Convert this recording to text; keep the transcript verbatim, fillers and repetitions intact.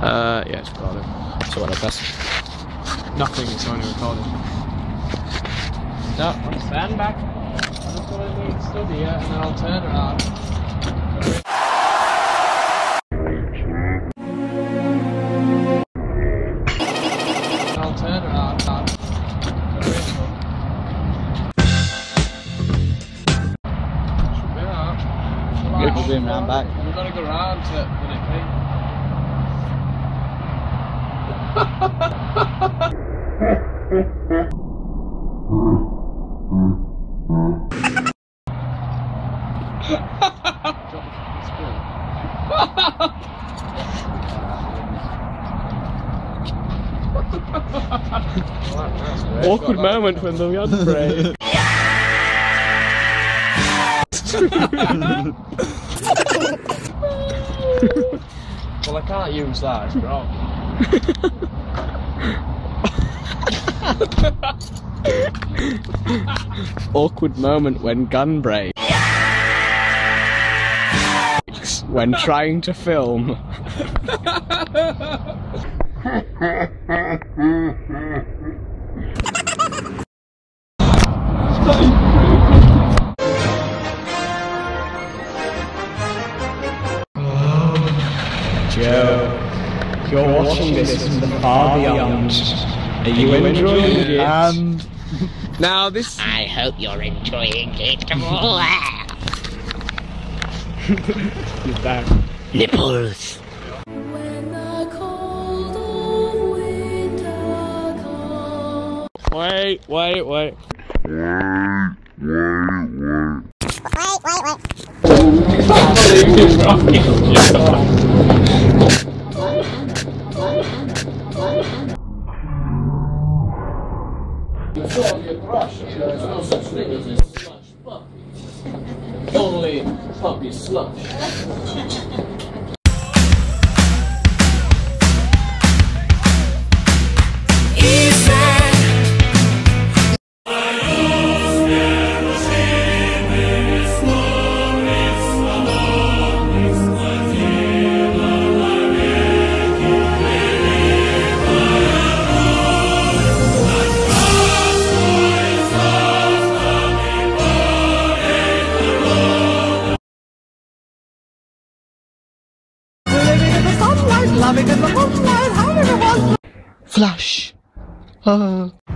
Uh, yeah, it's recording. So what I press? Nothing, it's only recording. No, I'm stand back. I'm just going to need study here and then I'll turn around. I'll turn around. Should be alright. Good, we're going round back. We've got to go round to minute three. Awkward moment when the gun break. Well, I can't use that, it's wrong. Awkward moment when gun breaks. When trying to film. Joe, you're watching this from the far beyond. Are you enjoying it? And now this. I hope you're enjoying it. He's back. Nipples. When the cold of winter comes. Wait, wait, wait. Only puppy slush. Flash. Uh.